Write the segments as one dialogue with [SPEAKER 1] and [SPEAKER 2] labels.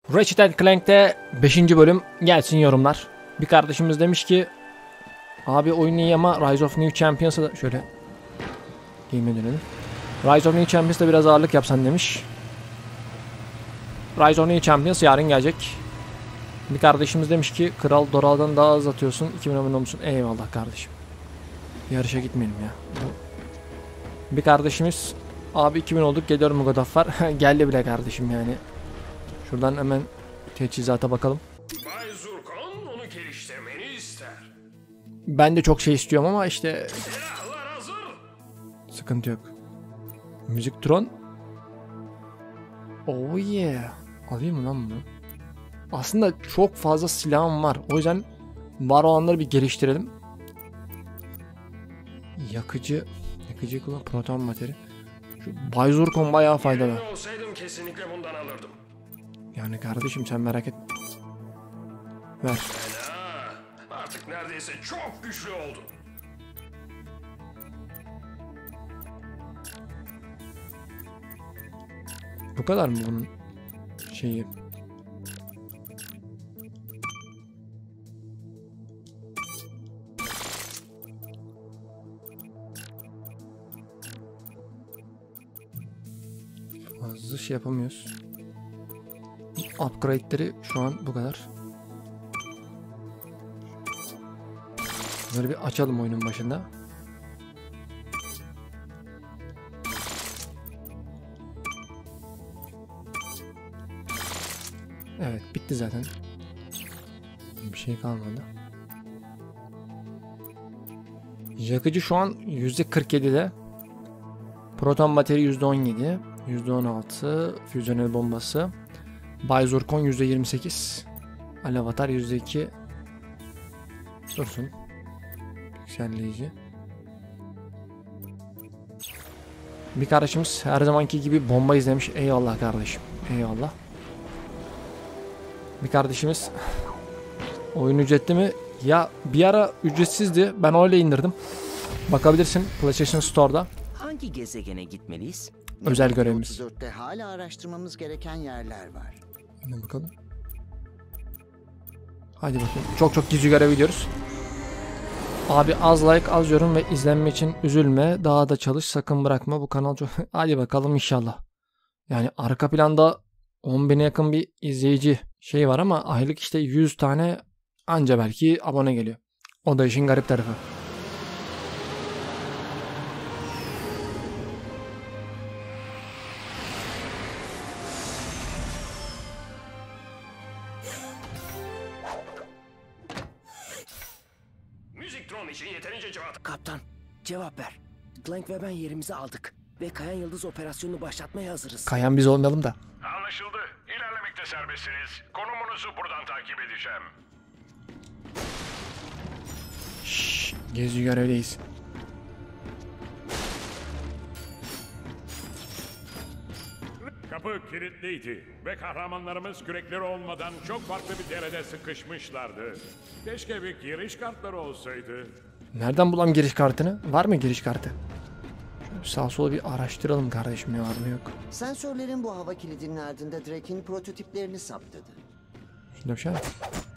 [SPEAKER 1] Ratchet & Clank'te 5. bölüm gelsin yorumlar. Bir kardeşimiz demiş ki abi oyun iyi ama Rise of New Champions'a da şöyle game'e dönelim. Rise of New Champions'da biraz ağırlık yapsan demiş. Rise of New Champions yarın gelecek. Bir kardeşimiz demiş ki Kral Doral'dan daha az atıyorsun, 2000 abone olmuşsun. Eyvallah kardeşim. Yarışa gitmeyelim ya. Bir kardeşimiz abi 2000 olduk, geliyorum God of War. Geldi bile kardeşim yani. Şuradan hemen teçhizata bakalım.
[SPEAKER 2] Bay Zurkon onu geliştirmeni ister.
[SPEAKER 1] Ben de çok şey istiyorum ama işte
[SPEAKER 2] Silahlar hazır.
[SPEAKER 1] sıkıntı yok. Müzik Tron. Oh yeah. Alayım mı lan bunu? Aslında çok fazla silahım var. O yüzden var olanları bir geliştirelim. Yakıcı kullan, proton materi. Şu Bay Zurkon bayağı faydalı.
[SPEAKER 2] Yerinde olsaydım kesinlikle bundan alırdım.
[SPEAKER 1] Yani kardeşim sen merak etme. Ver.
[SPEAKER 2] Fena. Artık neredeyse çok güçlü oldun.
[SPEAKER 1] Bu kadar mı bunun şeyi? Fazla şey yapamıyoruz. Upgrade'leri şu an bu kadar. Böyle bir açalım oyunun başında. Evet, bitti zaten. Bir şey kalmadı. Yakıcı şu an %47'de. Proton materi %17. %16. Füzyonel bombası. Bay Zurkon %28. Alev atar %2. Dursun. Yükselleyici. Bir kardeşimiz her zamanki gibi bomba izlemiş. Eyvallah kardeşim. Eyvallah. Bir kardeşimiz oyun ücretli mi? Ya bir ara ücretsizdi. Ben öyle indirdim. Bakabilirsin PlayStation Store'da.
[SPEAKER 3] Hangi gezegene gitmeliyiz?
[SPEAKER 1] Özel görevimiz.
[SPEAKER 4] 34'te hala araştırmamız gereken yerler var.
[SPEAKER 1] Hadi bakalım. Hadi bakayım. Çok gizli görev gidiyoruz. Abi az like, az yorum ve izlenme için üzülme. Daha da çalış, sakın bırakma. Bu kanal çok... Hadi bakalım inşallah. Yani arka planda 10.000'e yakın bir izleyici şey var ama aylık işte 100 tane anca belki abone geliyor. O da işin garip tarafı.
[SPEAKER 2] Müzik Tron için yeterince cevap.
[SPEAKER 3] Kaptan, cevap ver. Clank ve ben yerimizi aldık. Ve Kayan Yıldız operasyonunu başlatmaya hazırız.
[SPEAKER 1] Kayan biz olmayalım da.
[SPEAKER 2] Anlaşıldı. İlerlemekte serbestsiniz. Konumunuzu buradan takip edeceğim.
[SPEAKER 1] Şşş, gezi görevdeyiz.
[SPEAKER 5] Kapı kilitliydi ve kahramanlarımız kürekleri olmadan çok farklı bir derede sıkışmışlardı. Keşke bir giriş kartları olsaydı.
[SPEAKER 1] Nereden bulalım giriş kartını? Var mı giriş kartı? Şöyle sağa sola bir araştıralım kardeşim, ne var mı yok.
[SPEAKER 4] Sensörlerin bu hava kilidinin ardında Drake'in prototiplerini saptadı.
[SPEAKER 1] Şurada bir şey var.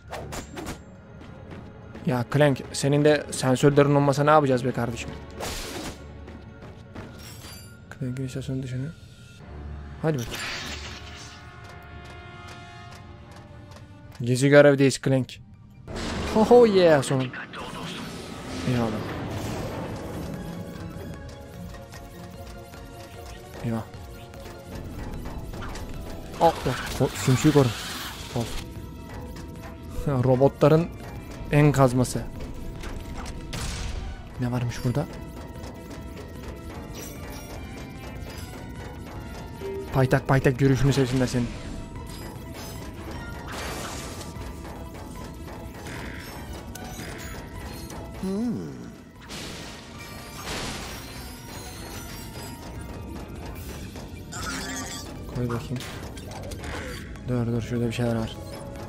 [SPEAKER 1] Ya Clank, senin de sensörlerin olmasa ne yapacağız be kardeşim? Clank'in istasyonu dışını. Hadi bakayım. Gezi görevdeyiz Clank. Oh yeah sonun. Eyvallah. Eyvah. Sümsüğü koru. Robotların en kazması. Ne varmış burada? Paytak görüşünü sevsinler senin. Koy bakayım. Dur şurada bir şeyler var.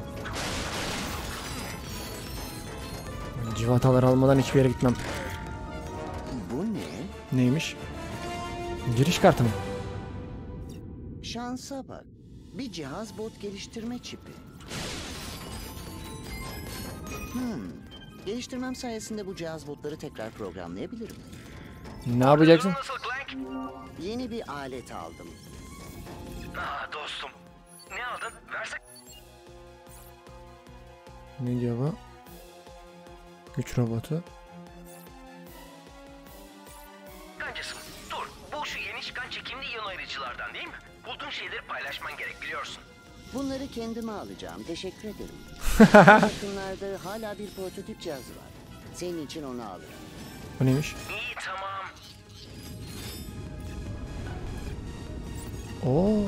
[SPEAKER 1] Civataları almadan hiçbir yere gitmem.
[SPEAKER 4] Bu ne?
[SPEAKER 1] Neymiş? Giriş kartı mı?
[SPEAKER 4] Şansa bak. Bir cihaz bot geliştirme çipi. Geliştirmem sayesinde bu cihaz botları tekrar programlayabilirim.
[SPEAKER 1] Ne yapacaksın?
[SPEAKER 6] Nasıl Clank?
[SPEAKER 4] Yeni bir alet aldım.
[SPEAKER 6] Dostum. Ne aldın? Versek.
[SPEAKER 1] Ne diyor bu? Güç robotu.
[SPEAKER 6] Kancasın. Dur. Bu şu yeni çıkan çekimli iyon ayırıcılardan değil mi? Bulduğun şeyleri paylaşman gerek biliyorsun.
[SPEAKER 4] Bunları kendime alacağım. Teşekkür ederim. Yakınlarda hala bir prototip cihazı var. Senin için onu alırım.
[SPEAKER 1] Bu neymiş?
[SPEAKER 6] İyi tamam.
[SPEAKER 1] Oo.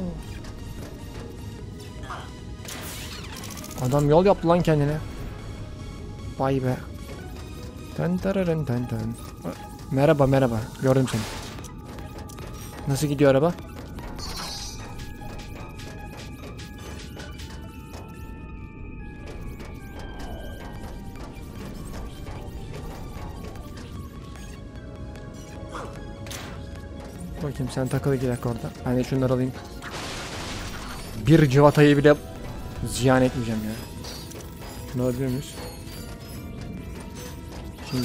[SPEAKER 1] Adam yol yaptı lan kendine. Vay be. Ten tararın ten ten. Merhaba merhaba. Gördüm seni. Nasıl gidiyor araba? Bakayım sen takıl 2 dakika orada. Ben de şunları alayım. Bir civatayı bile ziyan etmeyeceğim ya. Şunu alabilir miyiz? Şimdi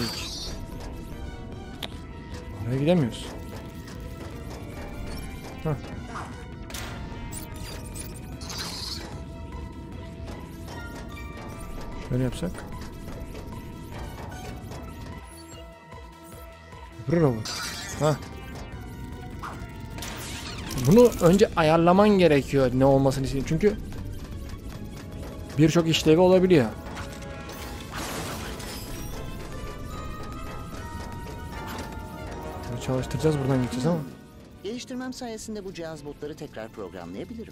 [SPEAKER 1] oraya gidemiyoruz. Hah. Şöyle yapsak. Öbür robot. Hah. Bunu önce ayarlaman gerekiyor ne olmasını istiyorsun. Çünkü birçok işlevi olabiliyor. Bunu çalıştıracağız, buradan gideceğiz ama.
[SPEAKER 4] Geliştirmem sayesinde bu cihaz botları tekrar programlayabilirim.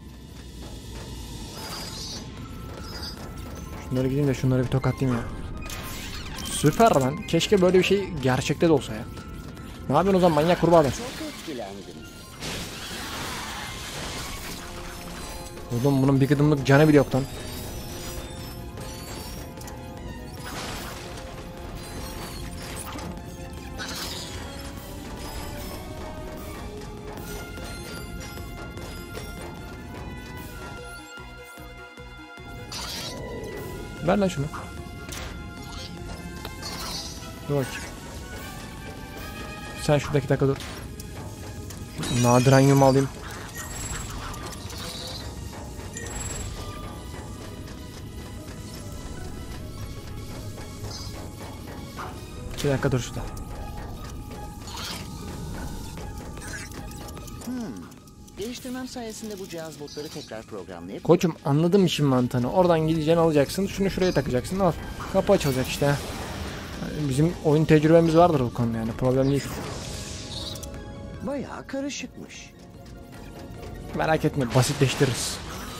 [SPEAKER 1] Şunları gideyim de şunları bir tokatlayayım ya. Süper lan. Keşke böyle bir şey gerçekte de olsa ya. Ne yapıyorsun o zaman manyak kurbağalar?
[SPEAKER 4] Çok etkilendim.
[SPEAKER 1] Oğlum bunun bir gıdımlık canı bile yok lan. Ver lan şunu. Dur bakayım. Sen şuradaki dakika dur. Şu nadiranyumu alayım. Bir dakika dur şurada.
[SPEAKER 4] Geliştirmem sayesinde bu cihaz botları tekrar programlayabilirim.
[SPEAKER 1] Koçum anladım işin mantığını. Oradan gideceksin alacaksın. Şunu şuraya takacaksın. Al. Kapı açılacak işte. Yani bizim oyun tecrübemiz vardır o konuda yani. Problem değil.
[SPEAKER 4] Bayağı karışıkmış.
[SPEAKER 1] Merak etme basitleştiririz.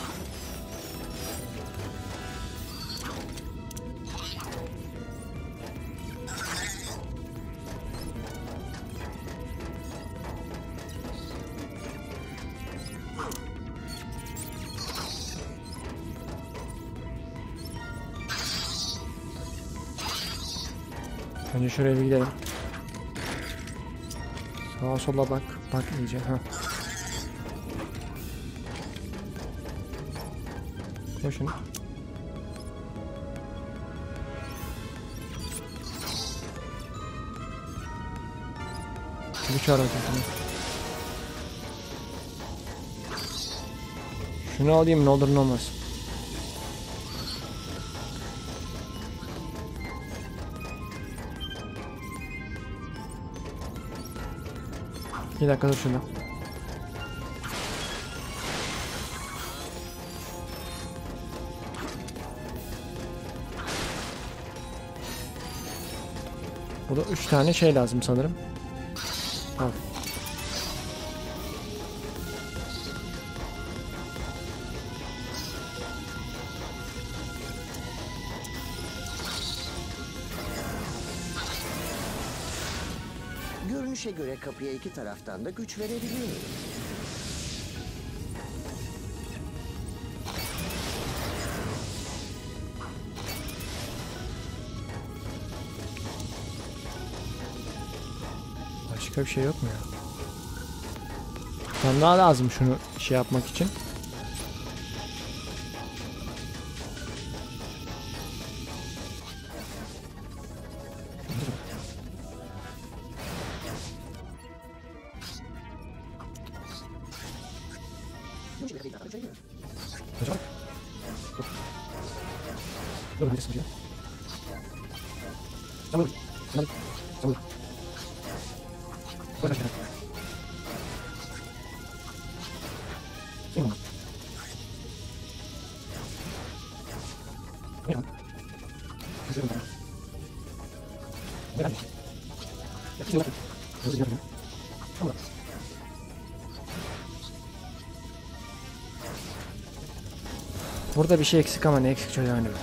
[SPEAKER 1] Önce şuraya bir gidelim. Sağa sola bak. Bak iyice. Ha. Koşun. Bir çağır bakayım. Şunu alayım ne olur ne olmaz. Bir dakika dur şunu. Burada 3 tane şey lazım sanırım. Al.
[SPEAKER 4] Görünüşe göre kapıya iki taraftan da güç verebiliyorum.
[SPEAKER 1] Başka bir şey yok mu ya? Tam daha lazım şunu şey yapmak için. Burada bir şey eksik ama ne eksik çocuğa hani.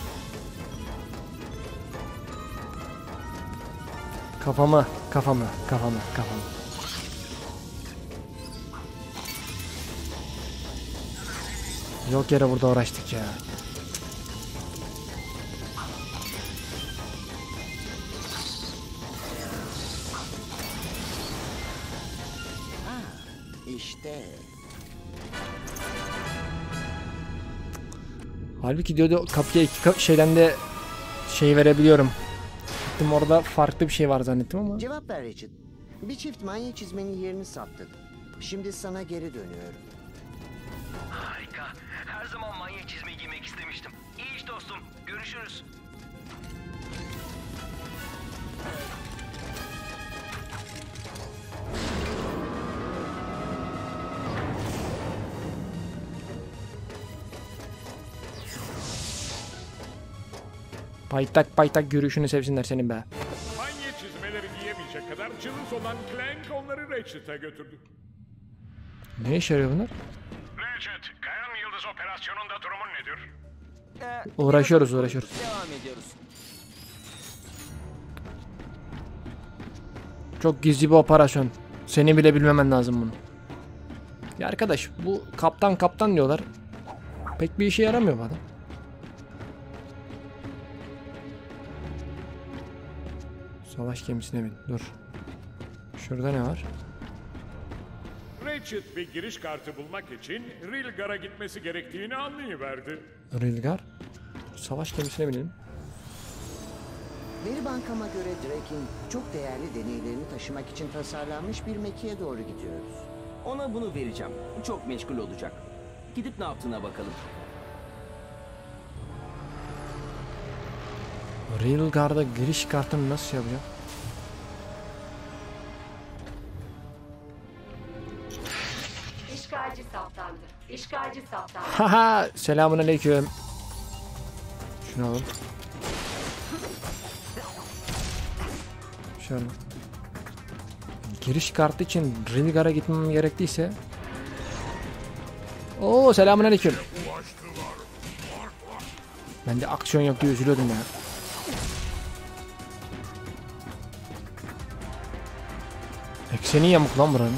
[SPEAKER 1] Kafamı. Yok yere burada uğraştık ya.
[SPEAKER 4] İşte.
[SPEAKER 1] Halbuki diyordu kapıya iki şeyden de şey verebiliyorum. Gittim orada farklı bir şey var zannettim ama.
[SPEAKER 4] Cevap ver Richard. Bir çift manya çizmenin yerini saptık. Şimdi sana geri dönüyorum.
[SPEAKER 6] Harika. Her zaman manya çizmeyi giymek istemiştim. İyi iş dostum. Görüşürüz.
[SPEAKER 1] Paytak görüşünü sevsinler senin be.
[SPEAKER 5] Manya çizmeleri giyemeyecek kadar cılız olan Clank onları Ratchet'a götürdü.
[SPEAKER 1] Ne işe yarıyor bunlar?
[SPEAKER 2] Ratchet, Kayan Yıldız operasyonunda durumun nedir?
[SPEAKER 1] Uğraşıyoruz.
[SPEAKER 3] Devam ediyoruz.
[SPEAKER 1] Çok gizli bir operasyon. Seni bile bilmemen lazım bunu. Ya arkadaş bu kaptan diyorlar. Pek bir işe yaramıyor bu adam. Savaş gemisine bin. Dur. Şurada ne var?
[SPEAKER 5] Ratchet bir giriş kartı bulmak için Rilgar'a gitmesi gerektiğini anlayıverdi.
[SPEAKER 1] Rilgar. Savaş gemisine binelim.
[SPEAKER 4] Veri bankama göre Drake'in çok değerli deneylerini taşımak için tasarlanmış bir mekiğe doğru gidiyoruz.
[SPEAKER 3] Ona bunu vereceğim. Çok meşgul olacak. Gidip ne yaptığına bakalım.
[SPEAKER 1] Rilgar'da giriş kartını nasıl yapacağım?
[SPEAKER 7] İşgalci saptandı.
[SPEAKER 1] Haha, selamünaleyküm. Şunu alalım. Şöyle. Giriş kartı için Rilgar'a gitmem gerektiyse. Oo, selamünaleyküm. Ben de aksiyon yok diye üzülüyordum ya. Ekseni yamuk lan buranın.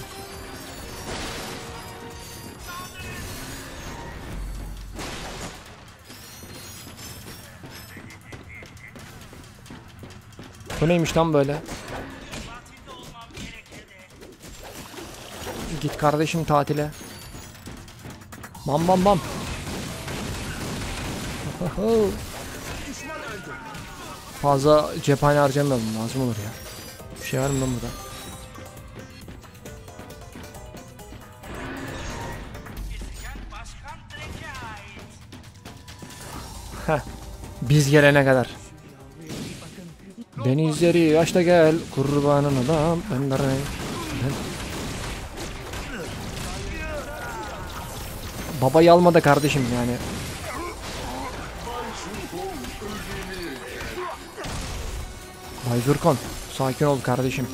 [SPEAKER 1] Bu neymiş lan böyle? Git kardeşim tatile. Bam bam bam. Fazla cephane harcamayalım, lazım olur ya. Bir şey var mı lan burada? Heh. Biz gelene kadar. Denizleri yaşta gel, kurbanın adam. Babayı alma da kardeşim yani. Bay Zurkon, sakin ol kardeşim.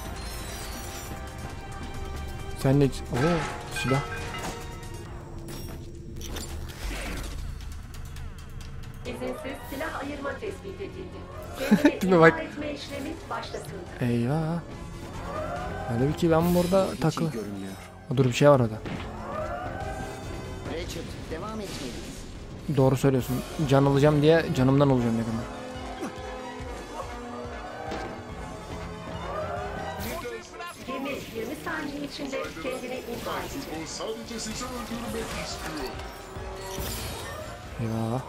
[SPEAKER 1] Sen de... Oo, silah.
[SPEAKER 7] İzinsiz silah ayırma tespit edildi. Kendini
[SPEAKER 1] Değil mi bak?
[SPEAKER 7] imha etme işlemi başlatıldı.
[SPEAKER 1] Eyvah. Halbuki ben burada
[SPEAKER 4] Hiç
[SPEAKER 1] takılı.
[SPEAKER 4] iyi görünmüyor.
[SPEAKER 1] Dur, bir şey var orada.
[SPEAKER 4] Ratchet, devam etmeliyiz.
[SPEAKER 1] Doğru söylüyorsun. Can alacağım diye canımdan olacağım yakında.
[SPEAKER 7] Gemi 20 saniye içinde kendini imha edecek.
[SPEAKER 1] Eyvah.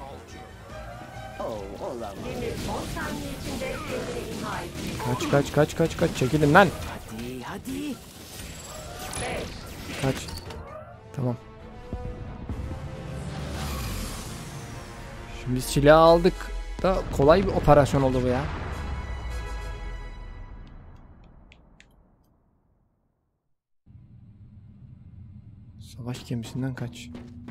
[SPEAKER 4] Oh, olamaz.
[SPEAKER 7] Gemi 10 saniye içinde kendini imha edecek.
[SPEAKER 1] Kaç. Çekilin lan.
[SPEAKER 3] Hadi.
[SPEAKER 1] Kaç. Tamam. Şimdi silah aldık da kolay bir operasyon oldu bu ya. Savaş gemisinden kaç.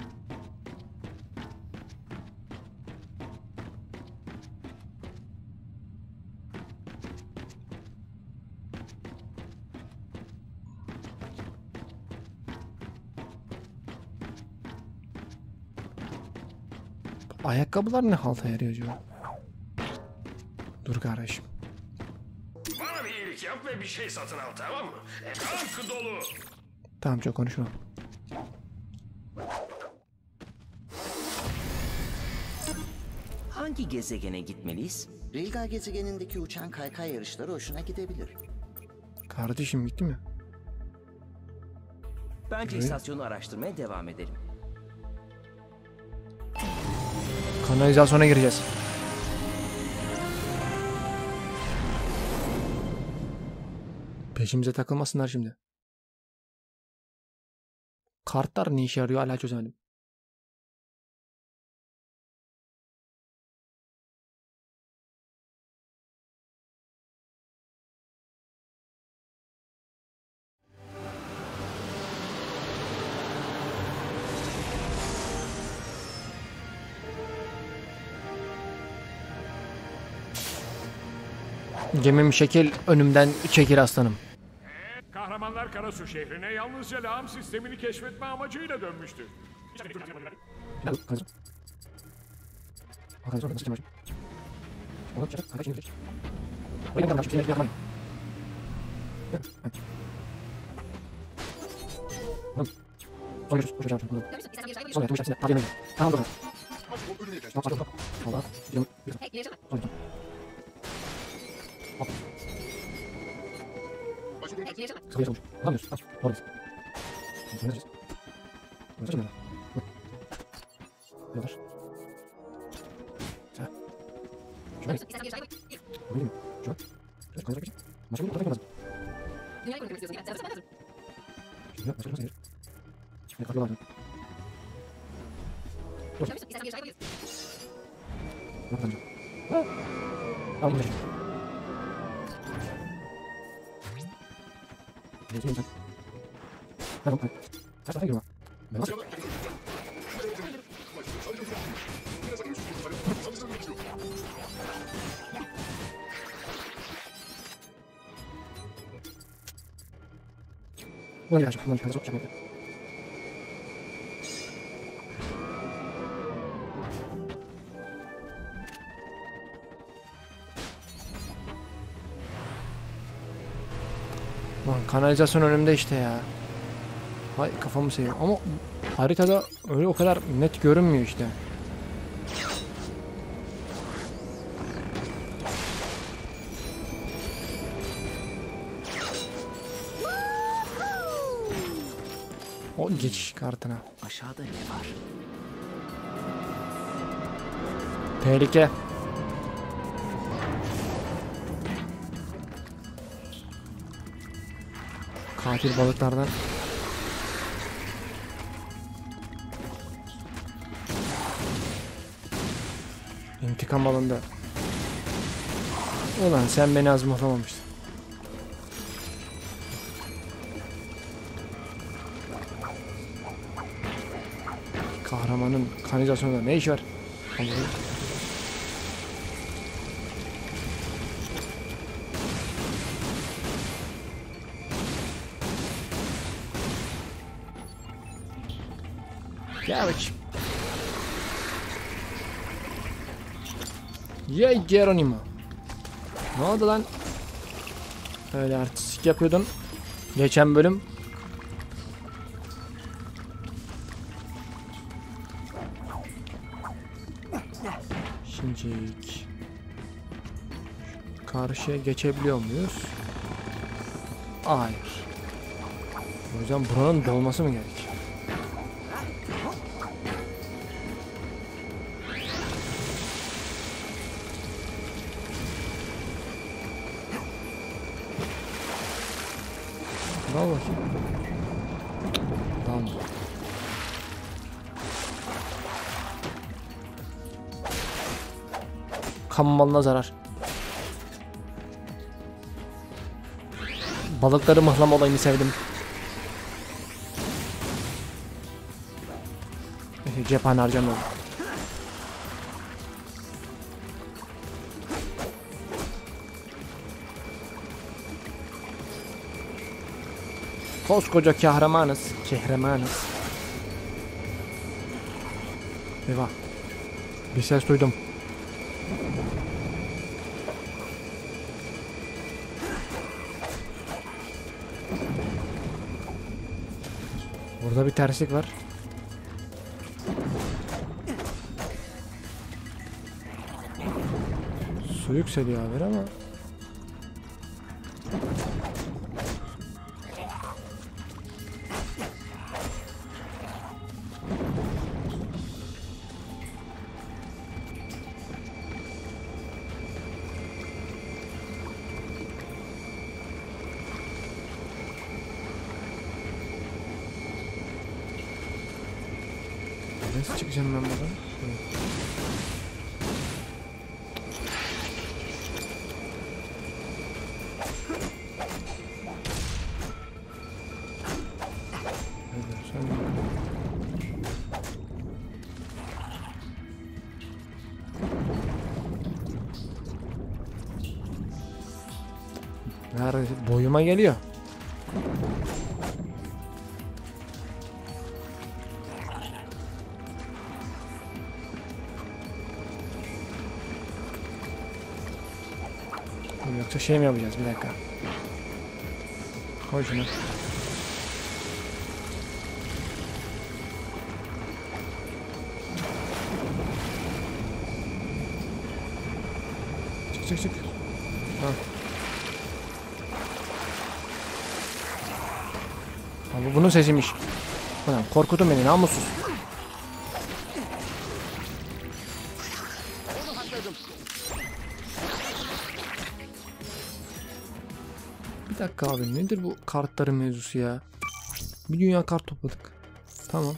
[SPEAKER 1] Ayakkabılar ne halta yarıyor acaba? Dur kardeşim.
[SPEAKER 2] Bana bir iyilik yap ve bir şey satın al, tamam mı? Tank dolu.
[SPEAKER 1] Tamam, çok konuşma.
[SPEAKER 3] Hangi gezegene gitmeliyiz?
[SPEAKER 4] Rilga gezegenindeki uçan kaykay yarışları hoşuna gidebilir.
[SPEAKER 1] Kardeşim gitti mi?
[SPEAKER 3] Bence
[SPEAKER 1] Evet.
[SPEAKER 3] istasyonu araştırmaya devam edelim.
[SPEAKER 1] Kanalizasyona gireceğiz. Peşimize takılmasınlar şimdi. Kartlar ne işe yarıyor hala çözemedim. Gemim şekil, önümden çekil aslanım.
[SPEAKER 5] Kahramanlar Karasu şehrine yalnızca lağım sistemini keşfetme amacıyla dönmüştü.
[SPEAKER 1] Lan kanalizasyon önümde işte ya. Hay kafamı seviyorum ama haritada öyle o kadar net görünmüyor işte. O geçiş kartına.
[SPEAKER 3] Aşağıda ne var?
[SPEAKER 1] Tehlike. Katil balıklardan. İntikam alındı. Ulan sen beni az muhlamamıştın. Kahramanın kanalizasyonunda ne iş var? Allah'ım. Gel bakayım. Ye Geronimo. Ne oldu lan? Öyle artistik yapıyordun. Geçen bölüm. Şimdi karşıya geçebiliyor muyuz? Hayır. O yüzden buranın dolması mı gerek? Al bakayım. Tamam. kamu malına zarar. Balıkları mıhlama olayını sevdim. Cephane harcamıyorum. Koskoca kahramanız. Kahramanız. Eyvah. Bir ses duydum. Burada bir terslik var. Su yükseliyor haber ama. Nasıl çıkacağım ben buradan? Nerede? Boyuma geliyor. Yoksa şey mi yapacağız? Bir dakika. Koy şunu. Çık. Ha. Abi bunun sesiymiş. Ulan korkutun beni namussuz. Bir dakika abi nedir bu kartların mevzusu ya? Bir dünya kart topladık. Tamam.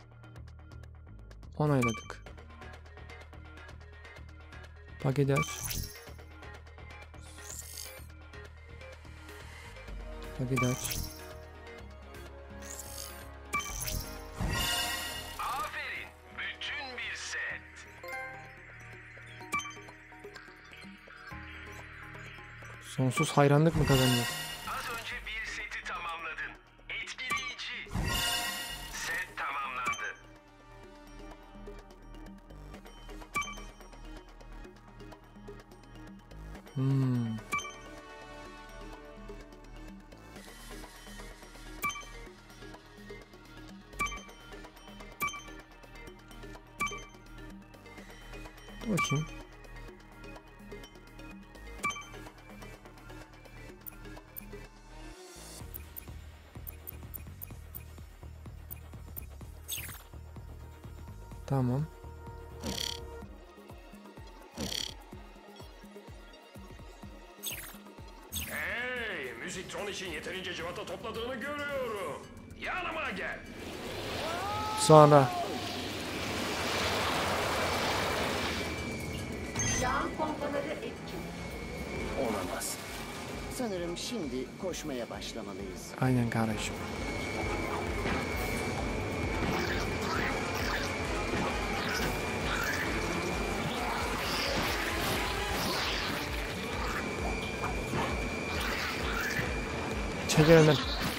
[SPEAKER 1] Onayladık. Paketi aç. Paketi aç.
[SPEAKER 6] Aferin. Bütün bir set.
[SPEAKER 1] Sonsuz hayranlık mı kazanacağız?
[SPEAKER 6] Az önce bir seti tamamladın. Etkileyici. Set tamamlandı.
[SPEAKER 1] Bakayım. Tamam.
[SPEAKER 2] Hey, müziktron için yeterince cıvata topladığını görüyorum. Yanıma gel.
[SPEAKER 1] Sonra.
[SPEAKER 7] Can pompaları etkin.
[SPEAKER 3] Olamaz.
[SPEAKER 4] Sanırım şimdi koşmaya başlamalıyız.
[SPEAKER 1] Aynen kardeşim. Çekil önden.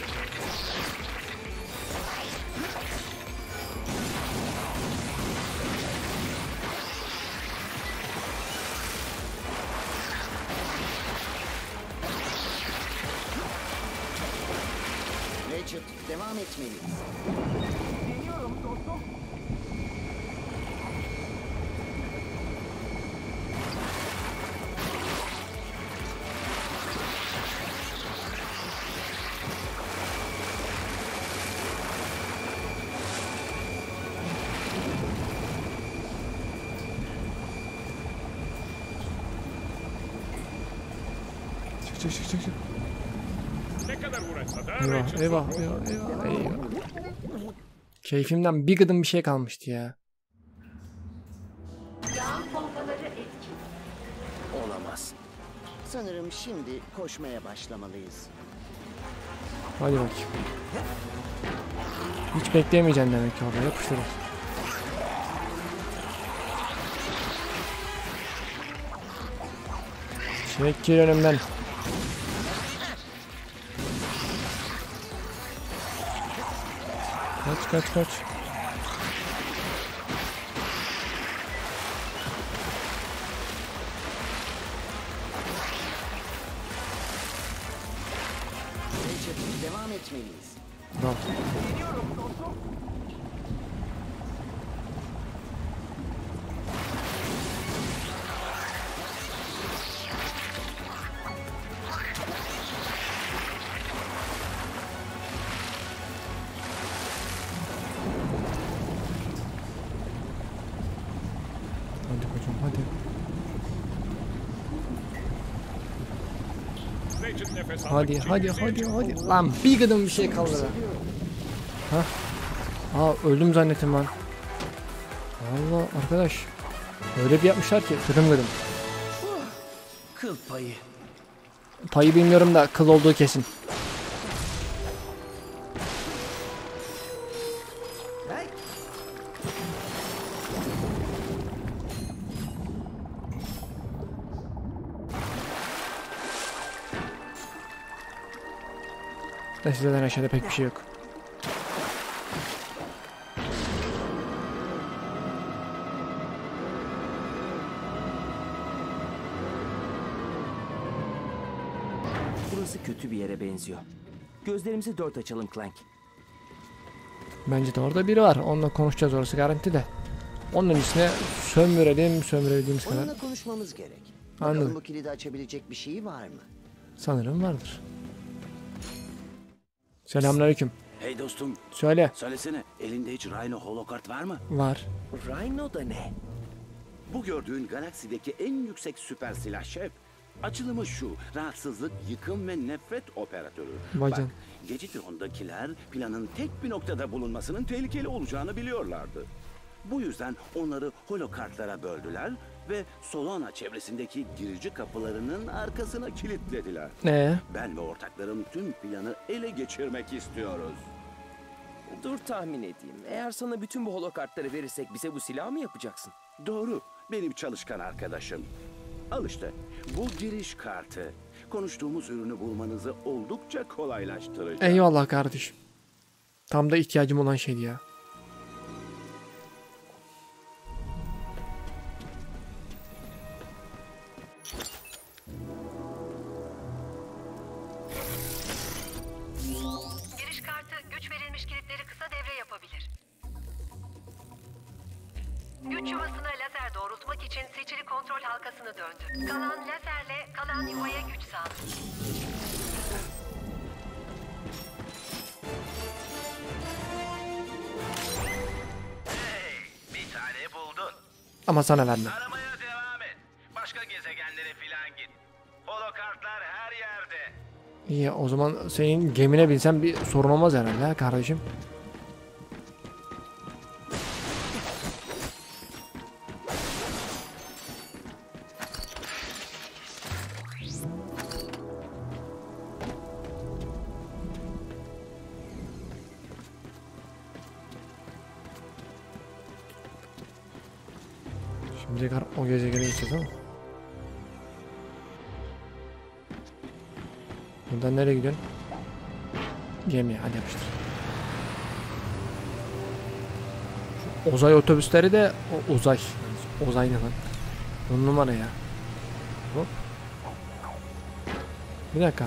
[SPEAKER 4] Ratchet, devam etmeliyiz.
[SPEAKER 1] Çık.
[SPEAKER 5] Ne kadar uğraşsa da
[SPEAKER 1] Eyvah. Keyfimden bir gıdım bir şey kalmıştı ya.
[SPEAKER 7] Can pompaları etkin.
[SPEAKER 3] Olamaz.
[SPEAKER 4] Sanırım şimdi koşmaya başlamalıyız.
[SPEAKER 1] Hadi bakayım. Hiç bekleyemeyeceksin demek ki orada. Yapıştırın. Çekil önümden. Kaç.
[SPEAKER 4] Richard, devam etmeliyiz.
[SPEAKER 1] Tamam. Hadi koçum hadi.
[SPEAKER 5] Richard nefes almak için
[SPEAKER 1] Hadi.
[SPEAKER 5] yüzeye
[SPEAKER 1] Lan bir gıdım bir şey kaldı. Ha? Aa öldüm zannettim lan. Allah arkadaş. Öyle bir yapmışlar ki gıdım.
[SPEAKER 3] Kıl payı.
[SPEAKER 1] Payı bilmiyorum da kıl olduğu kesin. Neyse zaten aşağıda pek bir şey yok.
[SPEAKER 3] Burası kötü bir yere benziyor. Gözlerimizi dört açalım Clank.
[SPEAKER 1] Bence de orada biri var. Onunla konuşacağız, orası garanti de. Onun öncesine sömürebildiğimiz kadar.
[SPEAKER 4] Onunla konuşmamız gerek.
[SPEAKER 1] Anladım.
[SPEAKER 4] Bakalım bu kilidi açabilecek bir şey var mı?
[SPEAKER 1] Sanırım vardır. Selamünaleyküm.
[SPEAKER 8] Hey dostum,
[SPEAKER 1] Söyle.
[SPEAKER 8] söylesene elinde hiç Rhino holokart var mı?
[SPEAKER 1] Var.
[SPEAKER 3] Rhino da ne?
[SPEAKER 8] Bu gördüğün galaksideki en yüksek süper silah şef. Açılımı şu, rahatsızlık, yıkım ve nefret operatörü.
[SPEAKER 1] Bacan.
[SPEAKER 8] Bak, Gecitron'dakiler planın tek bir noktada bulunmasının tehlikeli olacağını biliyorlardı. Bu yüzden onları holokartlara böldüler ve Solana çevresindeki girici kapılarının arkasına kilitlediler. Ben ve ortaklarım tüm planı ele geçirmek istiyoruz.
[SPEAKER 3] Dur tahmin edeyim. Eğer sana bütün bu holokartları verirsek bize bu silahı mı yapacaksın?
[SPEAKER 8] Doğru, benim çalışkan arkadaşım. Al işte, bu giriş kartı. Konuştuğumuz ürünü bulmanızı oldukça kolaylaştıracak.
[SPEAKER 1] Eyvallah kardeşim. Tam da ihtiyacım olan şeydi ya.
[SPEAKER 7] Giriş kartı güç verilmiş kilitleri kısa devre yapabilir. Güç yuvasına lazer doğrultmak için seçili kontrol halkasını döndü. Kalan lazerle kalan yuvaya güç sağlayın.
[SPEAKER 6] Hey, bir tane buldun.
[SPEAKER 1] Ama sana vermem.
[SPEAKER 6] Aramaya devam et. Başka gezegenlere filan git. Holokartlar her yerde.
[SPEAKER 1] İyi, o zaman senin gemine binsem bir sorun olmaz herhalde ha kardeşim. Şimdi tekrar o gezegene gideceğiz ama. Buradan nereye gidiyorsun? Gemiye hadi yapıştır. Şu uzay otobüsleri de uzay. Uzay ne lan? 10 numara ya. Hop. Bir dakika.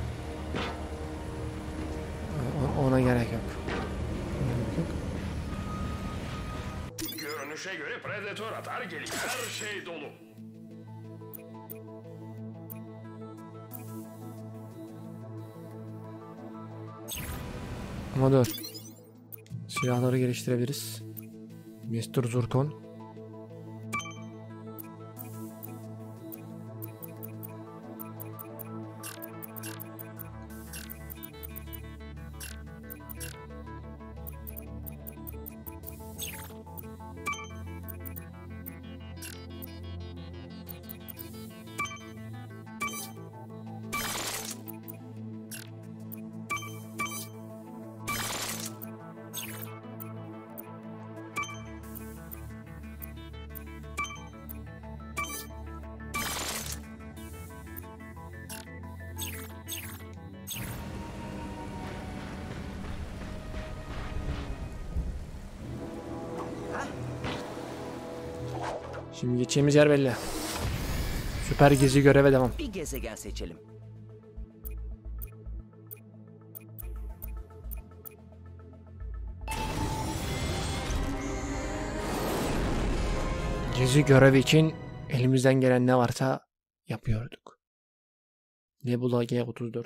[SPEAKER 1] Ona gerek yok.
[SPEAKER 2] Görünüşe göre Predator atar gelir. Her şey dolu.
[SPEAKER 1] Ama dur. Silahları geliştirebiliriz. Mr. Zurkon. Şimdi geçeceğimiz yer belli. Süper gizli göreve devam.
[SPEAKER 3] Bir gezegen seçelim.
[SPEAKER 1] Gizli görev için elimizden gelen ne varsa yapıyorduk. Nebula G34.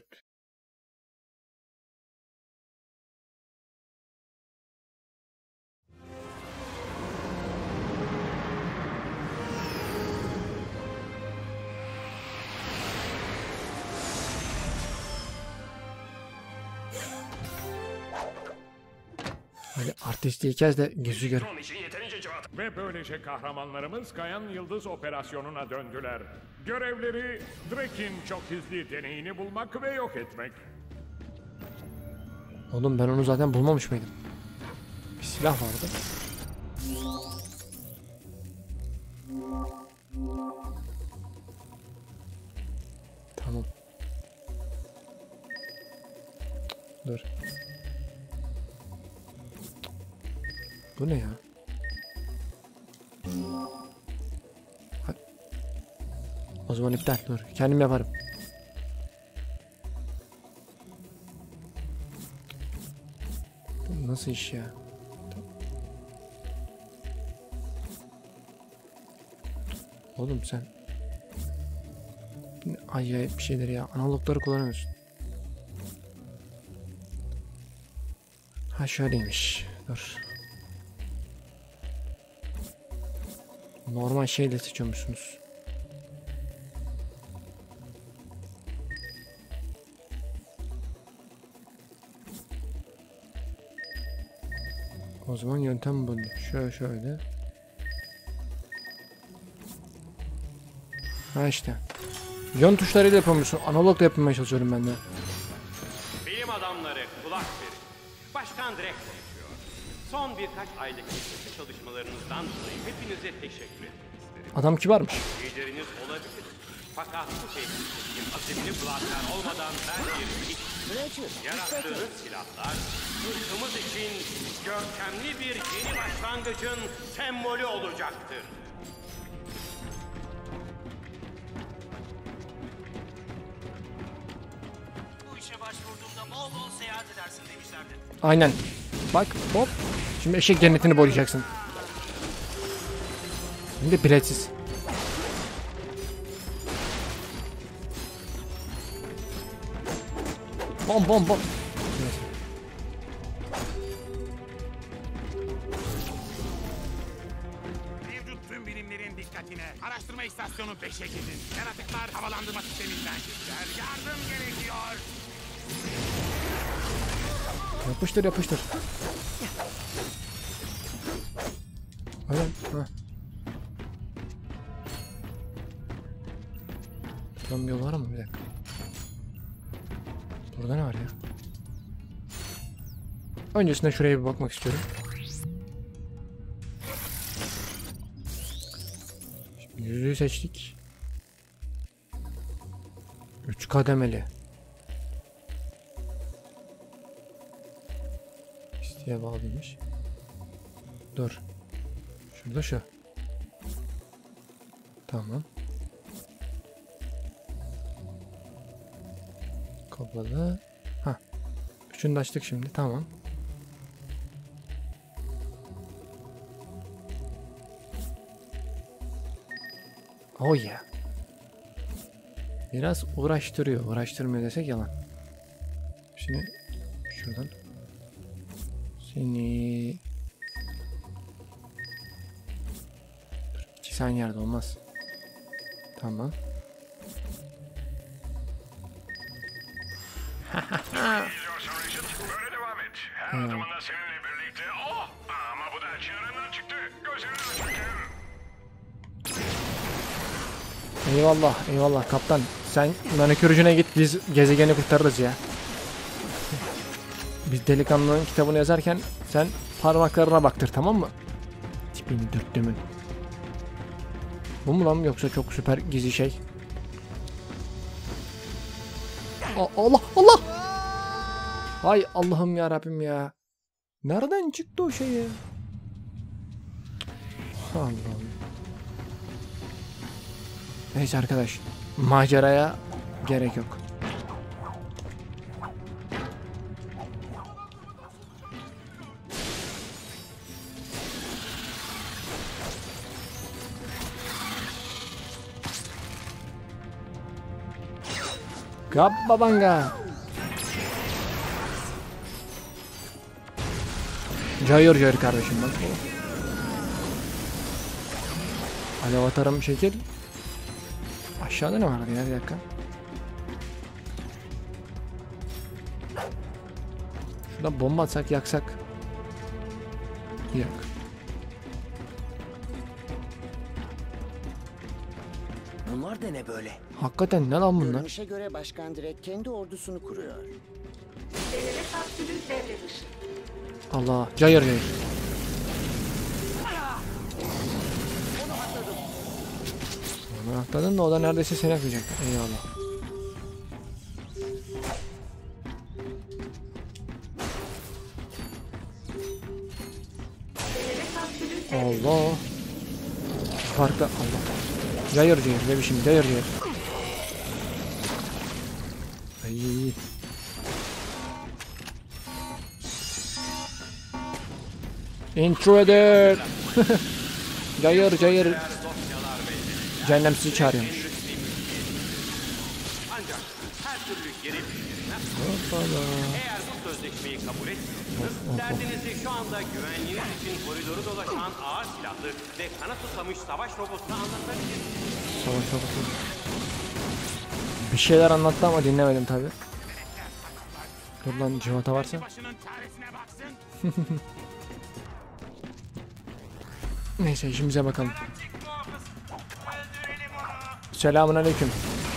[SPEAKER 1] Hadi artistliği kes de gizli görev.
[SPEAKER 2] Müzikron için yeterince civata.
[SPEAKER 5] Ve böylece kahramanlarımız Kayan Yıldız operasyonuna döndüler. Görevleri Drake'in çok hızlı deneyini bulmak ve yok etmek.
[SPEAKER 1] Oğlum ben onu zaten bulmamış mıydım? Bir silah vardı. Tamam. Dur. Bu ne ya? O zaman iptal. Dur. Kendim yaparım. Bu nasıl iş ya? Oğlum sen ne acayip bir şeyler ya. Analogları kullanıyorsun. Ha şöyleymiş. Dur. Normal şeyle seçiyormuşsunuz. O zaman yöntem bu. Şöyle. Ha işte. Yön tuşlarıyla yapamıyorsun. Analogla yapmaya çalışıyorum ben de.
[SPEAKER 9] Bilim adamları kulak verin. Başkan Drake konuşuyor. Son birkaç aylık keşif çalışmalarınızdan dolayı hepinize teşekkür etmek isterim.
[SPEAKER 1] Adam kibarmış.
[SPEAKER 9] Lideriniz olabilir. Fakat bu tehlikeli azimli Black'lar olmadan ben yerimi yarattığınız silahlar ırkımız için görkemli bir yeni başlangıcın sembolü olacaktır.
[SPEAKER 6] Bu işe başvurduğumda bol bol seyahat edersin demişlerdi.
[SPEAKER 1] Aynen. Bak hop. Şimdi eşek cennetini boyayacaksın. Şimdi biletsiz. Bom. Neyse.
[SPEAKER 10] Mevcut tüm bilimlerin dikkatine. Araştırma istasyonu 5'e gidin. Yaratıklar havalandırma sisteminden geçer. Yardım gerekiyor.
[SPEAKER 1] Yapıştır. Aynen. Ha. Buradan bir yol var mı? Bir dakika. Burada ne var ya? Öncesinde şuraya bir bakmak istiyorum. Şimdi yüzüğü seçtik. 3 kademeli. İsteğe bağlıymış. Dur. Şurada şu. Tamam. Kapalı. Ha. Üçünü de açtık şimdi. Tamam. Oh yeah. Biraz uğraştırıyor. Uğraştırmıyor desek yalan. Şimdi şuradan. Seni... Dur, 2 saniye yerde olmaz. Tamam.
[SPEAKER 2] Böyle devam et. Her adımında seninle birlikte. Oh! Ama bu da çığırından çıktı. Gözlerini aç bakayım.
[SPEAKER 1] Eyvallah kaptan. Sen manikürcüne git, biz gezegeni kurtarırız ya. Biz delikanlının kitabını yazarken sen parmaklarına baktır, tamam mı? Tipini dürttümün. Bu mu lan yoksa çok süper gizli şey? Allah! Hay Allah'ım ya Rabbim ya. Nereden çıktı o şey ya? Allah'ım. Neyse arkadaş. Maceraya gerek yok. Kabbabanga. Cayır cayır kardeşim bak. Alev atarım şekil. Aşağıda ne vardı ya, bir dakika. Şuradan bomba atsak, yaksak. Yak.
[SPEAKER 3] Bunlar da ne böyle?
[SPEAKER 1] Hakikaten ne lan bunlar?
[SPEAKER 4] Görünüşe göre Başkan Drake kendi ordusunu kuruyor.
[SPEAKER 1] Allah, cayır cayır. Onu atladın da o da neredeyse seni yakacak. Eyvallah. Allah. Farklı. Allah. Cayır cayır bebişim, cayır cayır. Ay. Intruder. Cayır cayır. Cehennem sizi çağırıyormuş.
[SPEAKER 9] Ancak her türlü geri
[SPEAKER 1] Hoppala.
[SPEAKER 9] eğer bu sözleşmeyi kabul etmiyorsanız derdinizi şu anda güvenliğiniz için koridoru dolaşan ağır silahlı ve kanat tutamış savaş robotuna anlatabilirsiniz.
[SPEAKER 1] Savaş robotu. Bir şeyler anlattı ama dinlemedim tabi. Dur lan, civata varsa.
[SPEAKER 10] Başının çaresine baksın.
[SPEAKER 1] Neyse işimize bakalım. Selamünaleyküm.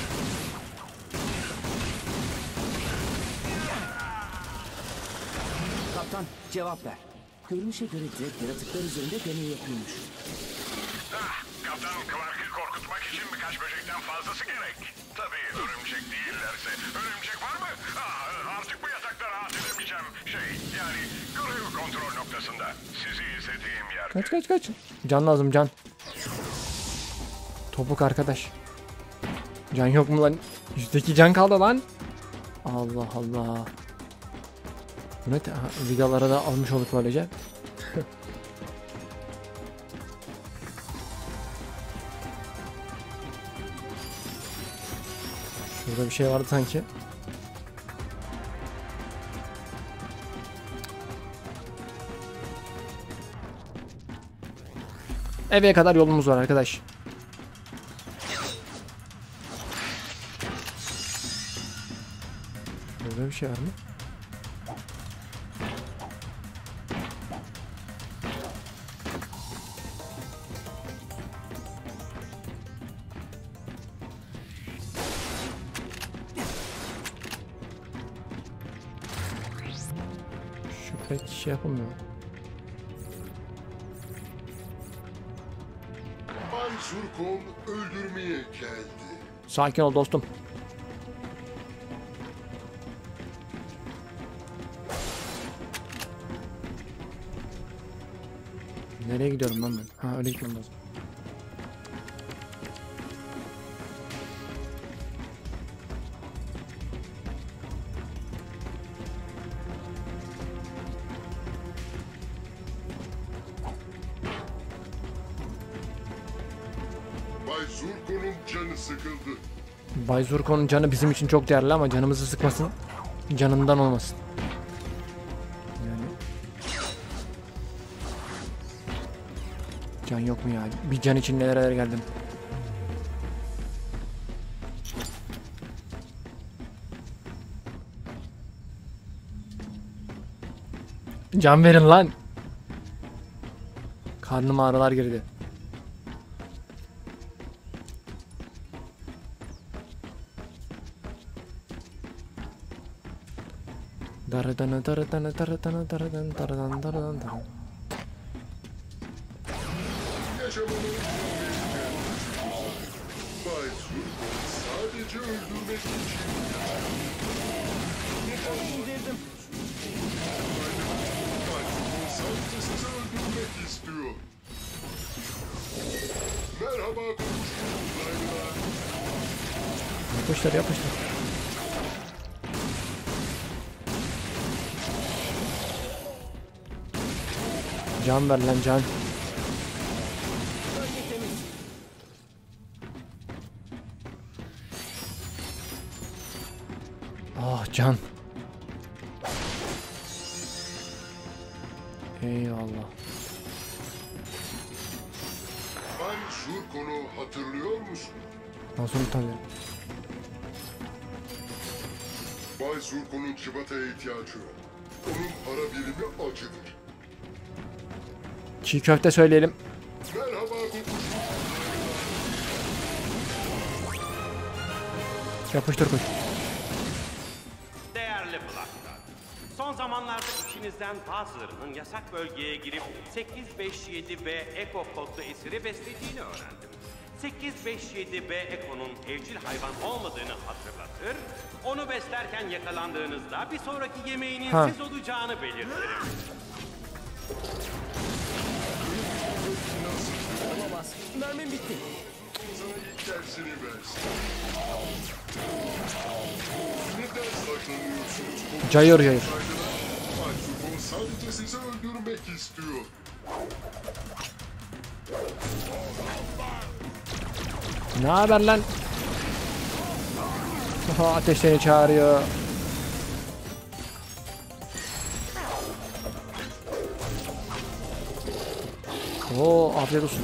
[SPEAKER 3] Kaptan cevap ver. Görünüşe göre direkt yaratıklar üzerinde deney yapıyormuş.
[SPEAKER 2] Kaptan Clark'ı korkutmak için birkaç böcekten fazlası gerek. Tabii örümcek değillerse. Örümcek var mı? Artık bu yatakta rahat edemeyeceğim. Yani görev kontrol noktasında. Sizi izlediğim yer.
[SPEAKER 1] Kaç. Can lazım, can. Topuk arkadaş. Can yok mu lan? Yüzdeki can kaldı lan. Allah Allah. Bu ne? Vidalara da almış olduk böylece. Şurada bir şey vardı sanki. Eve kadar yolumuz var arkadaş. Burada bir şey var mı? Şu pek şey yapılmıyor.
[SPEAKER 11] Bay Zurkon öldürmeye geldi.
[SPEAKER 1] Sakin ol dostum. Nereye gidiyorum lan ben? Ha, öyle gitmem lazım.
[SPEAKER 11] Bay Zurkon'un canı sıkıldı.
[SPEAKER 1] Bay Zurkon'un canı bizim için çok değerli ama canımızı sıkmasın. Canından olmasın. Yani. Can yok mu ya? Bir can için nelere geldim. Can verin lan. Karnıma ağrılar girdi. Daradan daradan daradan daradan daradan daradan.
[SPEAKER 11] Yaşamını Bay Zurkon sadece öldürmek için.
[SPEAKER 3] İndirdim.
[SPEAKER 11] Bay Zurkon sadece sizi öldürmek istiyor. Merhaba
[SPEAKER 1] Yapıştır yapıştır. Can ver lan can. Ah can. Eyvallah.
[SPEAKER 11] Bay Zurkon'u hatırlıyor musun?
[SPEAKER 1] Nasıl utanıyorum?
[SPEAKER 11] Bay Zurkon'un çibataya ihtiyacı yok. Onun para birimi acıdır.
[SPEAKER 1] Çiğ köfte söyleyelim.
[SPEAKER 11] Merhaba kokuşmuş.
[SPEAKER 1] Yapıştır koş.
[SPEAKER 9] Değerli Blacklar, son zamanlarda içinizden bazılarının yasak bölgeye girip 857B Eko kodlu esiri beslediğini öğrendim. 857B Eko'nun evcil hayvan olmadığını hatırlatır, onu beslerken yakalandığınızda bir sonraki yemeğinin siz olacağını belirtirim.
[SPEAKER 3] Olamaz. Mermim bitti.
[SPEAKER 11] Sana ilk dersini versin. Neden saklanıyorsunuz?
[SPEAKER 1] Cayır cayır.
[SPEAKER 11] Bay Zurkon sadece sizi öldürmek istiyor.
[SPEAKER 1] Ne haber lan? Ateş seni çağırıyor. Oo, afiyet olsun.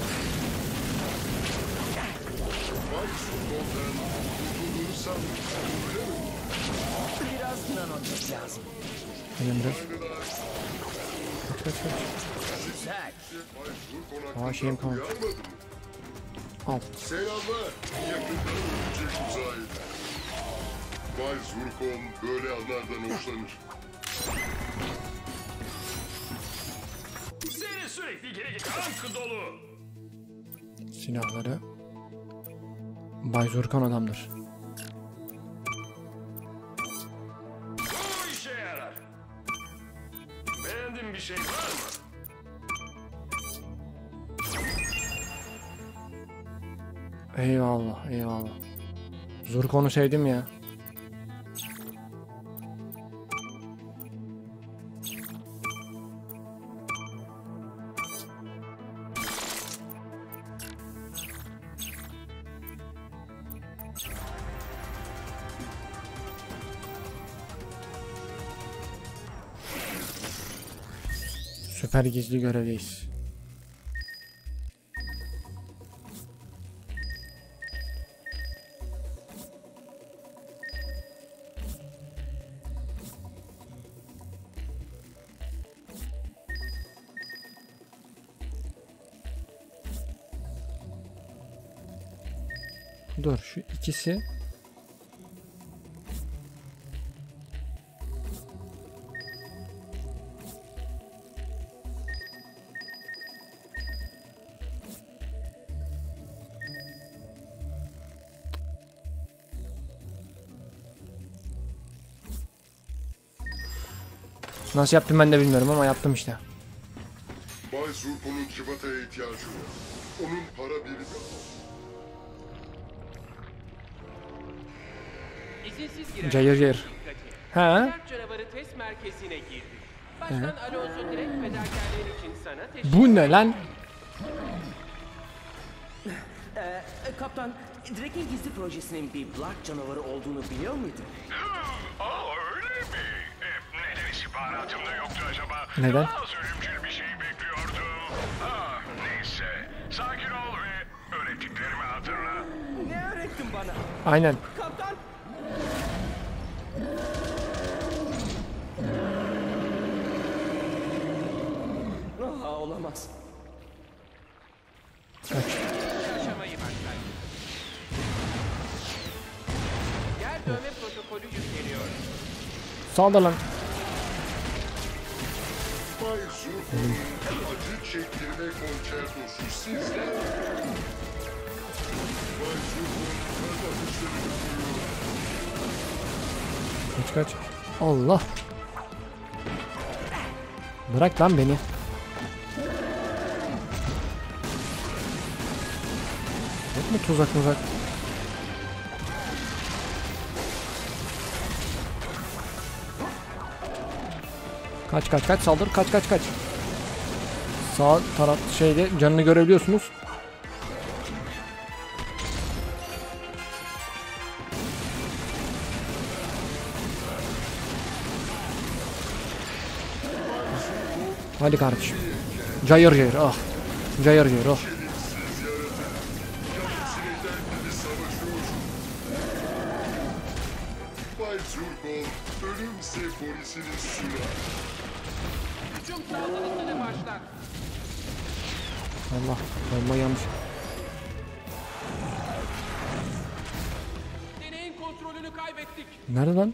[SPEAKER 3] Biraz nanotek lazım.
[SPEAKER 1] Benim biraz. Kaç.
[SPEAKER 3] Güzel.
[SPEAKER 1] Aa şeyim kalmadı. Al.
[SPEAKER 11] Selamlar. Yakında ölecek uzaylı. Bay Zurkon böyle anlardan hoşlanır.
[SPEAKER 5] Seni sürekli geri karanlık dolu.
[SPEAKER 1] Silahları. Bay Zurkon adamdır.
[SPEAKER 5] Bu işe yarar. Beğendiğin bir şey var mı?
[SPEAKER 1] Eyvallah eyvallah. Zurkon'u sevdim ya. Süper gizli görevdeyiz. Dur şu ikisi. Nasıl yaptım ben de bilmiyorum ama yaptım işte.
[SPEAKER 11] Bay Zurkon'un çibataya ihtiyacı var. Onun para birimi.
[SPEAKER 12] İzinsiz giren
[SPEAKER 1] Cayır cayır. Ha?
[SPEAKER 12] Sert canavarı test merkezine girdik. Başkan Alonso direkt fedakarlığın için sana teşekkür
[SPEAKER 1] Bu ne lan?
[SPEAKER 3] Kaptan, Drake'in gizli projesinin bir Black canavarı olduğunu biliyor muydun?
[SPEAKER 2] Öyle mi? Neden istihbaratımda yoktu acaba?
[SPEAKER 1] Neden?
[SPEAKER 2] Daha az ölümcül bir şey bekliyordum. Neyse. Sakin ol ve öğrettiklerimi hatırla.
[SPEAKER 3] Ne öğrettin bana?
[SPEAKER 1] Aynen.
[SPEAKER 3] Kaptan! Olamaz.
[SPEAKER 12] aşamayı başlar. Yer dövme protokolü yükleniyor.
[SPEAKER 1] Saldır lan.
[SPEAKER 11] Bay Zurkon'un acı çektirme konçertosu sizde. Bay Zurkon kalp atışlarını duyuyor.
[SPEAKER 1] Kaç. Allah. Bırak lan beni. Yok mu tuzak muzak? Kaç saldır, kaç. Sağ taraf şeyde canını görebiliyorsunuz. Hadi kardeşim. Cayır ah. Cayır ah.
[SPEAKER 11] Bay Zurkon, ölüm semfonisini sürer.
[SPEAKER 12] Hücum saldırısını başlat.
[SPEAKER 1] Allah, bomba yanlış.
[SPEAKER 12] Deneyin kontrolünü kaybettik.
[SPEAKER 1] Nerede lan?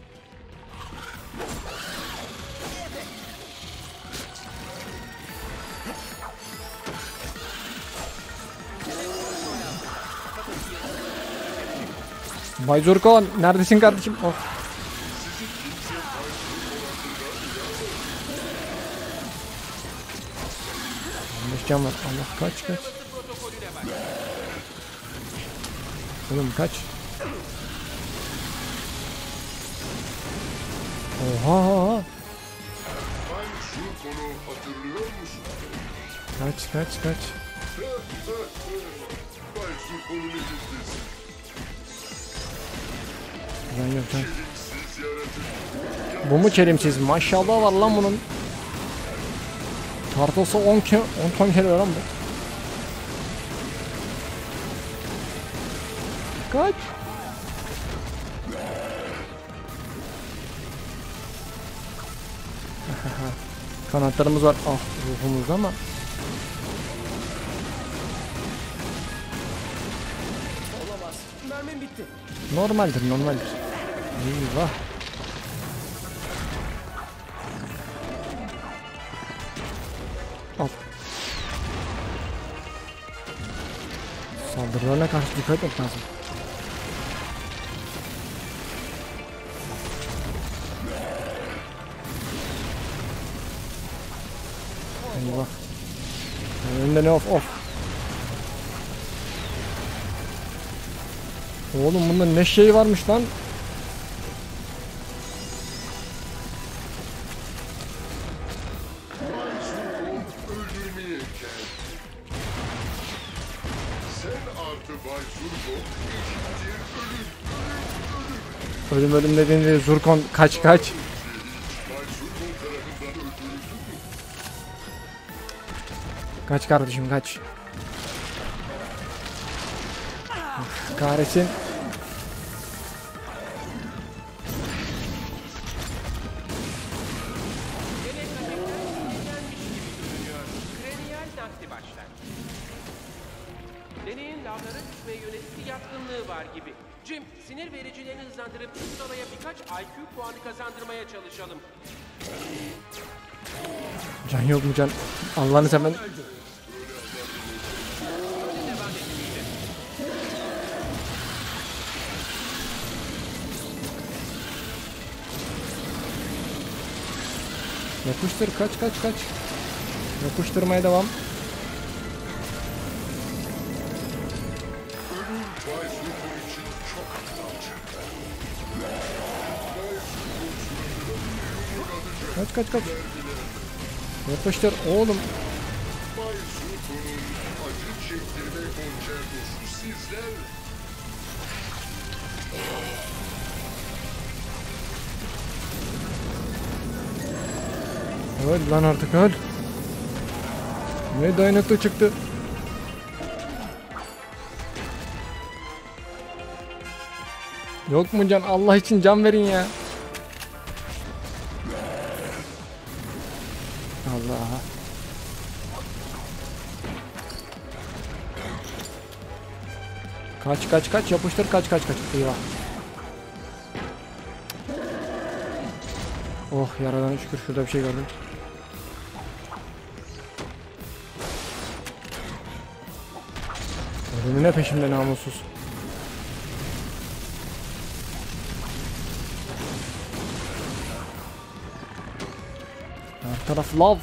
[SPEAKER 1] Bay Zurkon, neredesin kardeşim? Oh. Can var. Allah kaç. Oğlum kaç. Oha.
[SPEAKER 11] Bay Zurkon'u hatırlıyor musun?
[SPEAKER 1] Kaç.
[SPEAKER 11] Bay Zurkon'un elindesi.
[SPEAKER 1] Ben yok.
[SPEAKER 11] Çelimsiz yaratık.
[SPEAKER 1] Bu mu çelimsiz? Maşallah var lan bunun. Tartılsa 10 ton kere lan bu. Kaç. Kanatlarımız var. Ah ruhumuz ama.
[SPEAKER 3] Olamaz. Mermim bitti.
[SPEAKER 1] Normaldir. Eyvah. Al. Saldırılarına karşı dikkat etmek lazım. Eyvah. Önünde ne of. Oğlum bunda ne şey varmış lan. Ölüm dediğinde Zurkon kaç. Kaç kardeşim kaç. Kahretsin.
[SPEAKER 12] Deneyin lavlara düşmeye yönelik bir yatkınlığı var gibi. Jim, sinir vericilerini hızlandırıp Usta'ya birkaç IQ puanı kazandırmaya çalışalım.
[SPEAKER 1] Can yok mu can? Allah'ını seven. Yapıştır kaç. Yapıştırmaya devam. Kaç. Yapıştır oğlum.
[SPEAKER 11] Bay Zurkon'un acı çektirme konçertosu sizler.
[SPEAKER 1] Öl lan artık öl. Ne dayanıklı çıktı. Yok mu can? Allah için can verin ya. Allah. Kaç yapıştır kaç. Eyvah. Oh yaradan şükür şurada bir şey gördüm. Ölümüne peşimde namussuz. Her taraf lav.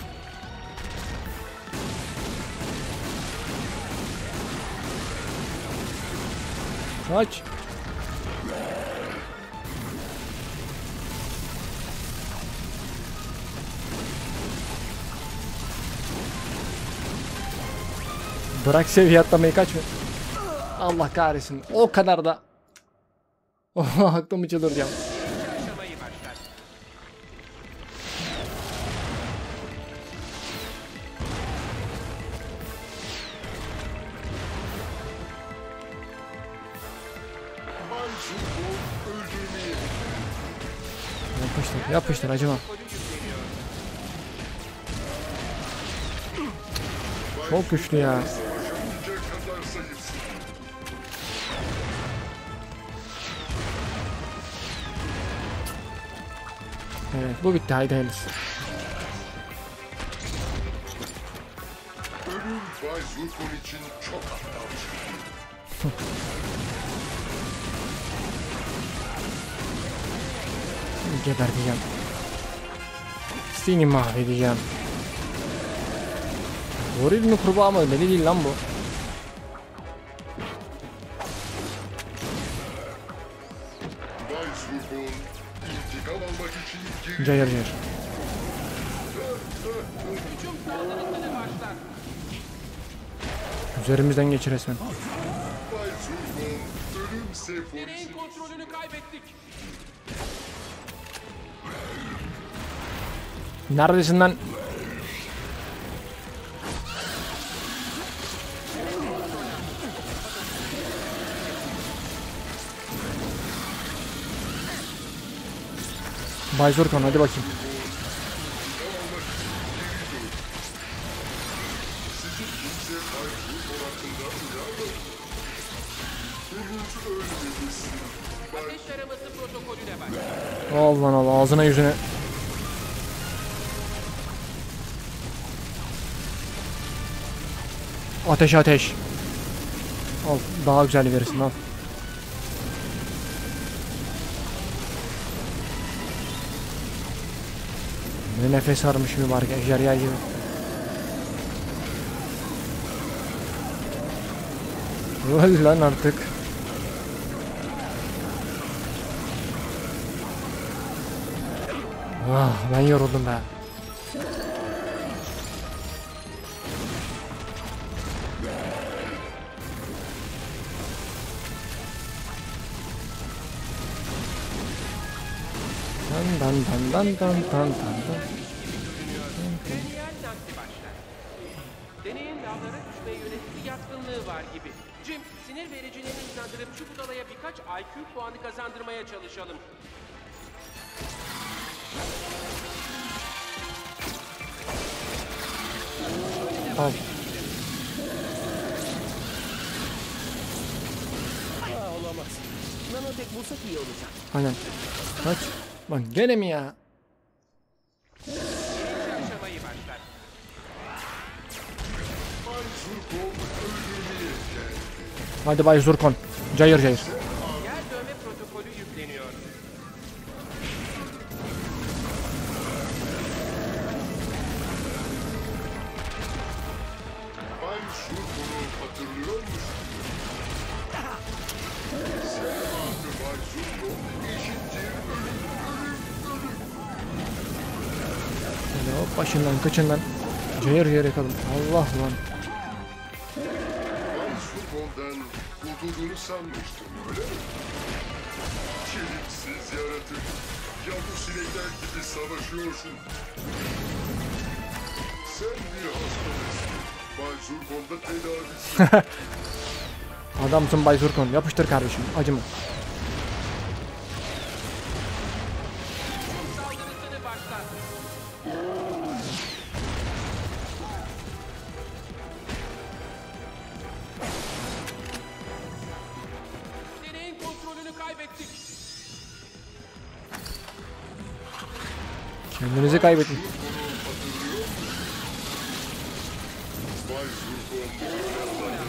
[SPEAKER 1] Kaç. Bırak seviye atlamayı, kaçma. Allah kahretsin. O kadar da. Oh, aklımı çıldıracağım.
[SPEAKER 12] Aşamayı başlat.
[SPEAKER 11] Bay Zurkon öldürmeye
[SPEAKER 1] Yapıştır, yapıştır, acıma. Çok güçlü ya.
[SPEAKER 11] savaşamayacak kadar zayıfsın.
[SPEAKER 1] Evet, bu bitti, haydi hayırlısı.
[SPEAKER 11] Ölüm Bay Zurkon için çok aptalca.
[SPEAKER 1] Geberteceğim. Seni mahvedeceğim. Goril mi kurbağa mı? Belli değil lan bu.
[SPEAKER 11] Bay Zurkon intikam almak için geri...
[SPEAKER 1] Cayır cayır.
[SPEAKER 12] Hücum saldırısını başlat.
[SPEAKER 1] Üzerimizden geç resmen.
[SPEAKER 11] Bay Zurkon ölüm senfonisi...
[SPEAKER 12] Deneyin kontrolünü kaybettik.
[SPEAKER 1] Neredesin lan? Bay Zurkon, hadi bakayım.
[SPEAKER 11] Sizi kimse Bay Zurkon hakkında uyarmadı. Henüz ölmemişsin.
[SPEAKER 12] Ateş taraması protokolüne bak.
[SPEAKER 1] Al lan al, ağzına yüzüne. Ateş ateş. Al, daha güzel verirsin, al. Ne nefes armış mübarek ejderha gibi. Öl lan artık. Ah, ben yoruldum be. Dan dan dan dan dan dan dan.
[SPEAKER 12] Deneyen nakli başlat. Deneyin lavlara düşme yönetici yatkınlığı var gibi. Jim, sinir vericilerini hızlandırıp şu budalaya birkaç IQ puanı kazandırmaya çalışalım.
[SPEAKER 1] Al.
[SPEAKER 3] Olamaz. Nanotek bulsak iyi olacak.
[SPEAKER 1] Aynen. Kaç. Lan gene mi ya?
[SPEAKER 12] Aşamayı başlat.
[SPEAKER 11] Bay Zurkon öldürmeye geldi.
[SPEAKER 1] Hadi Bay Zurkon. Cayır cayır.
[SPEAKER 12] Yer dövme protokolü yükleniyor.
[SPEAKER 11] Bay Zurkon'u hatırlıyor musun? Sen artı Bay Zurkon eşittir ölüm, ölüm, ölüm.
[SPEAKER 1] Hadi hop, başından kıçından. Cayır cayır yakalım. Allah lan.
[SPEAKER 11] Bay Zurkon'dan kurtulduğunu sanmıştım, öyle mi? Çeliksiz yaratık. Yavru sinekler gibi savaşıyorsun. Sen bir hastalısın. Bay Zurkon'da tedavisi.
[SPEAKER 1] Adamsın Bay Zurkon. Yapıştır kardeşim. Acıma.
[SPEAKER 12] Saldırısını başlat. Deneyin kontrolünü kaybettik.
[SPEAKER 1] Kendinizi kaybettin.
[SPEAKER 11] Bay Zurkon böyle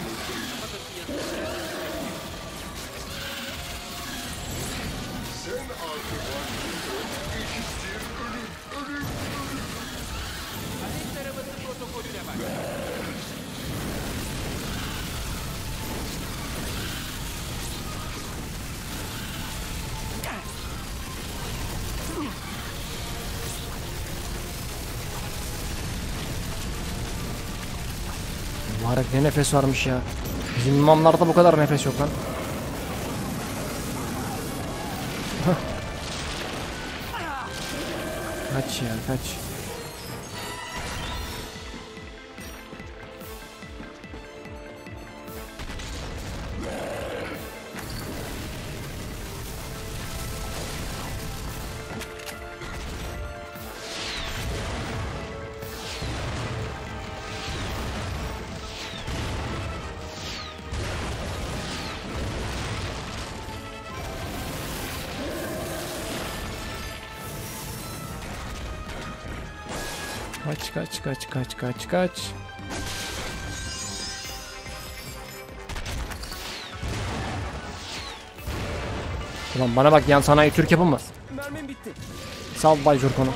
[SPEAKER 11] sen artı Bay Zurkon eşittir ölüm, ölüm, ölüm.
[SPEAKER 12] Ateş taraması protokolüne bak.
[SPEAKER 1] Mübarek ne nefes varmış ya. Bizim imamlarda bu kadar nefes yok lan. Kaç ya kaç. Kaç. Ulan bana bak, yan sanayi Türk yapılmaz.
[SPEAKER 3] Mermim bitti.
[SPEAKER 1] Sal Bay Jurkon'u.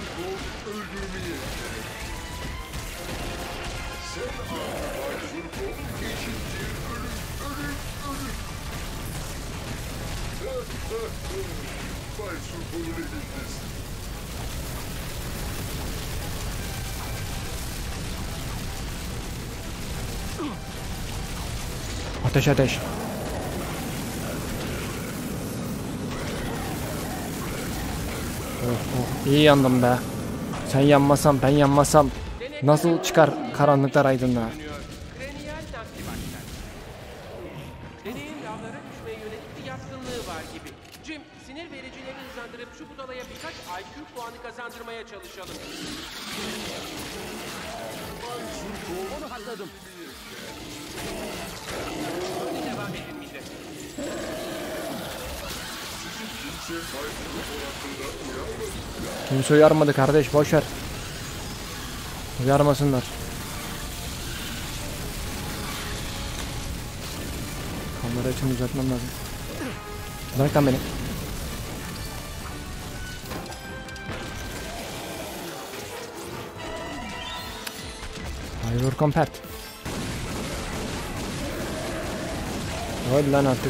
[SPEAKER 11] Bay Zurkon'un elindesin.
[SPEAKER 1] Ateş ateş. Oh, iyi yandım be. Sen yanmasan ben yanmasam nasıl çıkar karanlıklar aydınlığa?
[SPEAKER 12] Kreniyal nakli başlar. Deneyin lavlara düşmeye yönelik bir yatkınlığı var gibi. Jim, sinir vericilerini hızlandırıp şu budalaya birkaç IQ puanı kazandırmaya çalışalım.
[SPEAKER 3] Onu hakladım.
[SPEAKER 12] Hadi devam edin millet.
[SPEAKER 1] Kimse uyarmadı kardeş, boşver. Uyarmasınlar. Kamera için uzatmam lazım. Bırak lan beni. Hayır kompert. Öl lan artık.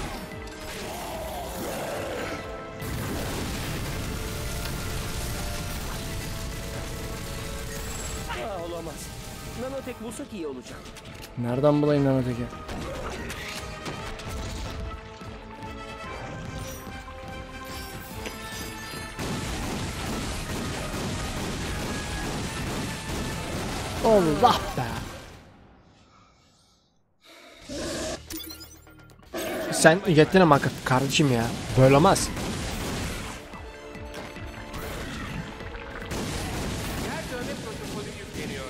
[SPEAKER 3] Olamaz. Nanotek bulsak iyi olacak.
[SPEAKER 1] Nereden bulayım lan öteki? Allah be. Sen yettin ama kardeşim ya. Böyle olmaz.
[SPEAKER 12] Yer dövme protokolü yükleniyor.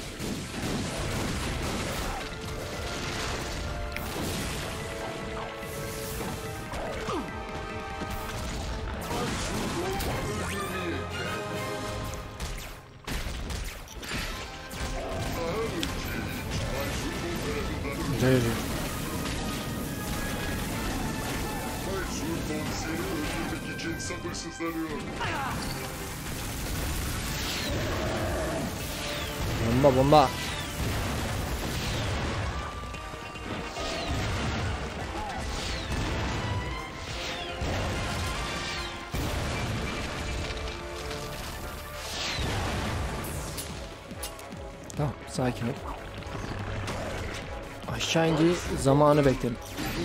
[SPEAKER 1] Güzel yazıyor.
[SPEAKER 11] Bay Zurkon seni öldürmek için sabırsızlanıyor.
[SPEAKER 1] Bomba. Tamam, sakin ol. Aşağı indiği zamanı bekledim.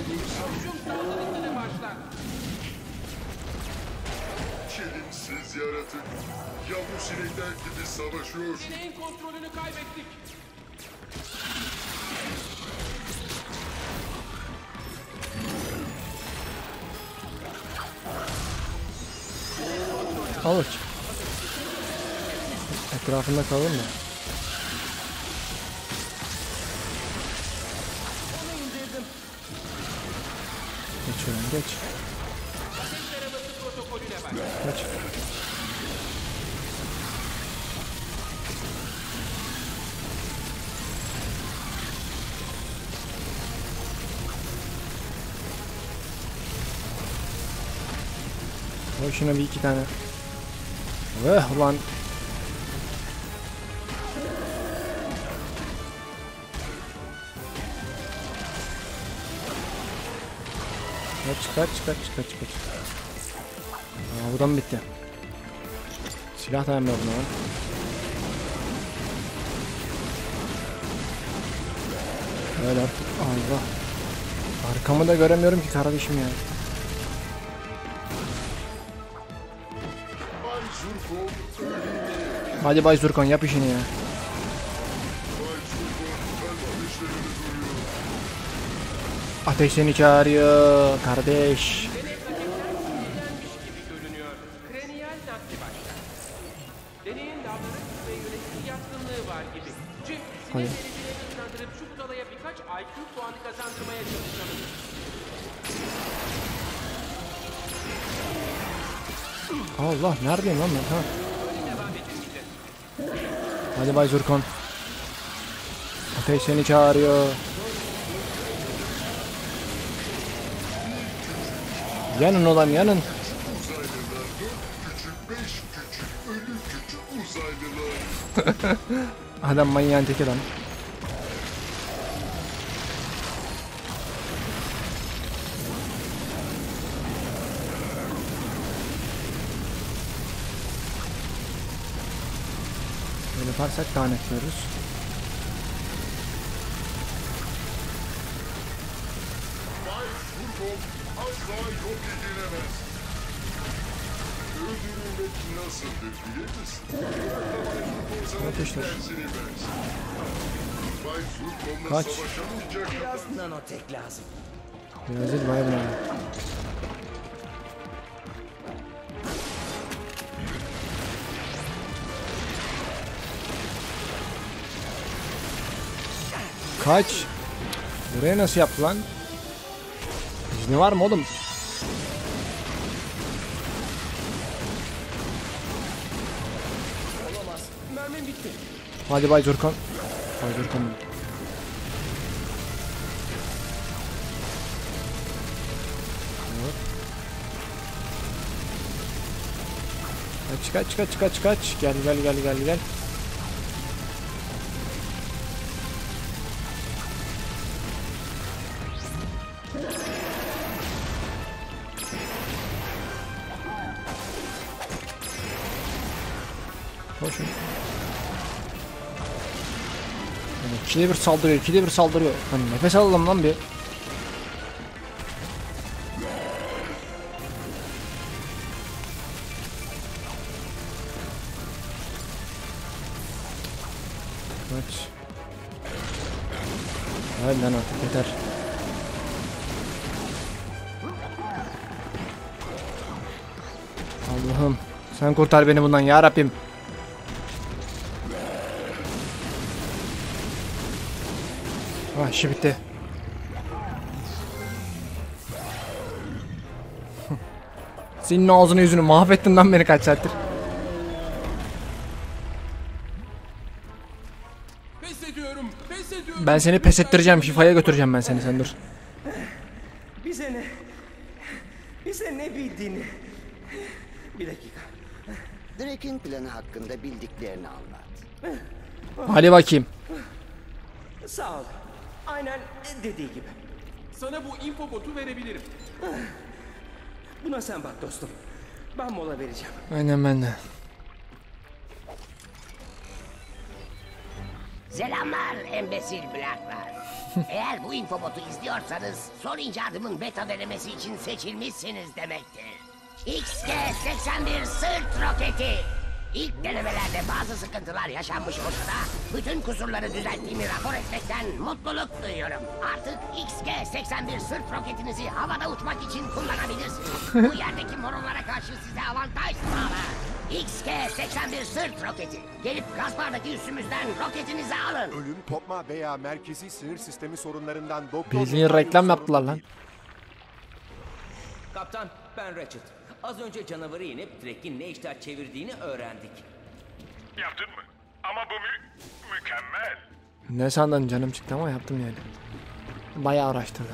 [SPEAKER 11] Çelimsiz yaratık. Yavru sinekler gibi savaşıyor.
[SPEAKER 12] Deneyin kontrolünü kaybettik.
[SPEAKER 1] Alıç. Etrafında kalır mı? Geç oğlum, geç.
[SPEAKER 12] Ateş araması protokolüne bak.
[SPEAKER 1] Geç. Koy şuna bir iki tane. Ulan. Kaç. Aa, buradan bitti. Silah dayanmıyor buna lan. Öyle artık. Allah. Arkamı da göremiyorum ki kardeşim ya. Hadi Bay Zurkon yap işini ya. Ateş seni çağırıyor kardeş.
[SPEAKER 12] Kreniyal nakli başlar. Deneyin lavları ve yönetimi yatkınlığı var gibi. Jim, sinir vericileri hızlandırıp şu budalaya birkaç IQ puanı kazandırmaya çalışalım.
[SPEAKER 1] Allah neredeyim lan ben? Ha. Hadi Bay Zurkon. Ateş seni çağırıyor. Yanın oğlum yanın. Adam manyağın teki lan. Böyle yaparsak daha net görürüz.
[SPEAKER 11] Asla yok edilemez. Öldürülmek nasıldır bilir misin?
[SPEAKER 1] Ateşler.
[SPEAKER 11] Bay Zurkon'la
[SPEAKER 1] Kaç.
[SPEAKER 11] savaşamayacak
[SPEAKER 3] Biraz nanotek lazım.
[SPEAKER 1] Biraz değil bayağı bayağı. Kaç. Buraya nasıl yaptı lan? İzni var mı oğlum?
[SPEAKER 3] Olamaz. Mermim bitti.
[SPEAKER 1] Hadi Bay Zurkon. Bay Zurkon. Kaç. Gel. Koşun. İkide bir saldırıyor. Hani nefes alalım lan bir. Kaç. Hadi lan artık yeter. Allah'ım sen kurtar beni bundan ya Rabbim. Ah işi bitti. Senin ağzını yüzünü mahvettin lan beni kaç saattir.
[SPEAKER 12] Pes ediyorum.
[SPEAKER 1] Ben seni pes ettireceğim. Şifaya götüreceğim ben seni. Sen dur.
[SPEAKER 3] Bize ne bildiğini. Bir dakika.
[SPEAKER 4] Drake'in planı hakkında bildiklerini anlat.
[SPEAKER 1] Hadi bakayım.
[SPEAKER 3] Sağ ol. Aynen dediği gibi.
[SPEAKER 12] Sana bu infobotu verebilirim.
[SPEAKER 3] Buna sen bak dostum. Ben mola vereceğim.
[SPEAKER 1] Aynen ben de.
[SPEAKER 13] Selamlar embesil blaklar. Eğer bu infobotu izliyorsanız son icadımın beta denemesi için seçilmişsiniz demektir. XG-81 sırt roketi. İlk denemelerde bazı sıkıntılar yaşanmış olsa da bütün kusurları düzelttiğimi rapor etmekten mutluluk duyuyorum. Artık XG-81 sırt roketinizi havada uçmak için kullanabilirsiniz. Bu yerdeki moronlara karşı size avantaj sağlar. XG-81 sırt roketi. Gelip Gaspar'daki üstümüzden roketinizi alın.
[SPEAKER 14] Ölüm, kopma veya merkezi sinir sistemi sorunlarından doktor...
[SPEAKER 1] Bildiğin reklam yaptılar lan.
[SPEAKER 3] Kaptan, ben Ratchet. Az önce canavarı inip Drake'in ne işler çevirdiğini öğrendik.
[SPEAKER 2] Yaptın mı? Ama bu mükemmel.
[SPEAKER 1] Ne sandın canım çıktı ama yaptım yani. Bayağı araştırdım.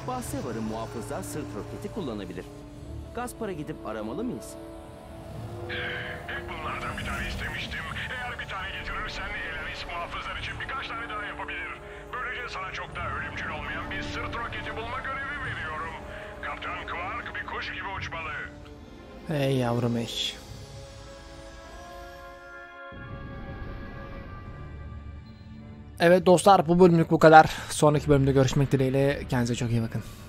[SPEAKER 15] Bahse varın muhafızlar sırt roketi kullanabilir. Gaspar'a gidip aramalı mıyız?
[SPEAKER 2] Hep bunlardan bir tane istemiştim. Eğer bir tane getirirsen Elanis muhafızlar için birkaç tane daha yapabilir. Böylece sana çok daha ölümcül olmayan bir sırt roketi bulma görevi veriyorum. Kaptan Quark bir kuş gibi uçmalı.
[SPEAKER 1] Hey yavrum hey. Evet dostlar, bu bölümlük bu kadar. Sonraki bölümde görüşmek dileğiyle. Kendinize çok iyi bakın.